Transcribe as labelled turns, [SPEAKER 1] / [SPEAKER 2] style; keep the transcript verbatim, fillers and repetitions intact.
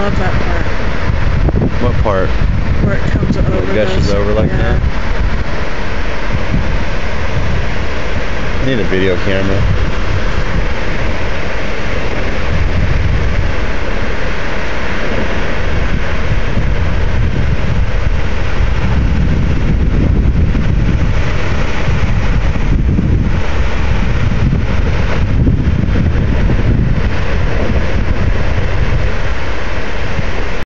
[SPEAKER 1] love that part.
[SPEAKER 2] What part?
[SPEAKER 1] Where it comes over.
[SPEAKER 2] Where it gushes over like
[SPEAKER 1] yeah.
[SPEAKER 2] that? I need a video camera.